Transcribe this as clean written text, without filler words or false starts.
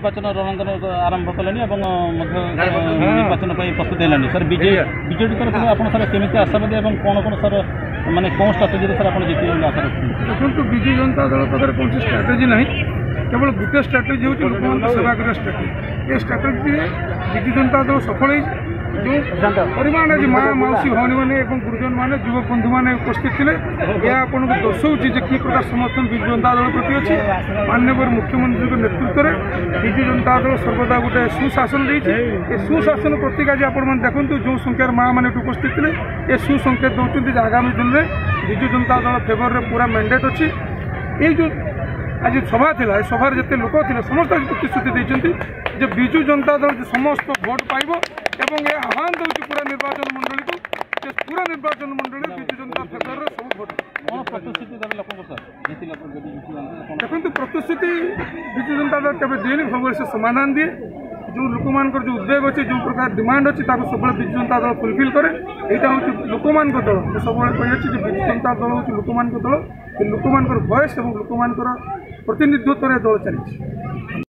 निर्वाचन रणंगन आरंभ कले निर्वाचन प्रस्तुत है सर विजेडी तरफ आप सर केमी आशावादी और कौन कौन सर माने कौन स्ट्राटेजी सर आप जीत आशा रखते देखो विजु जनता दल पाखे कौन स्ट्राटेजी ना केवल गोटे स्ट्राटेजी हूँ लोक सेवा कर स्ट्राटेजी ये स्ट्राटेजी विजु जनता दल सफल जो परिमाण आज माँ मौसी भौणी मैंने गुरुजन मैंने युवक बंधु मैंने उपस्थित थे यह आपको दर्शाऊँगी कि प्रकार समर्थन विजु जनता दल प्रति अच्छी माननीय मुख्यमंत्री नेतृत्व में विजु जनता दल सर्वदा गोटे सुशासन देती सुशासन प्रतीक आज आप देखो जो संख्यार माँ मैंने उपस्थित थे ये सुसंकेत दौरान आगामी दिन में विजु जनता दल फेवर में पूरा मैंडेट अच्छी ये जो आज सभा थी सभार जिते लोक थे समस्त आज प्रतिश्रुति देते विजु जनता दल समस्त भोट पाइब एवं ये आह्वान दूँ पूरा निर्वाचन मंडली को पूरा निर्वाचन मंडली विजु जनता फेवर में सब भोट देखो प्रतिश्रुति विजु जनता दल केवल दिए सब से समाधान दिए जो लोक मान जो उद्वेग अच्छे जो प्रकार डिमांड अच्छी सब विजु जनता दल फुलफिल करे यहाँ हूँ लोक मान दल सब कही विजु जनता दल हूँ लोक मान दल लोक मान वॉइस और लोक मान प्रतिनिधित्व दल चली।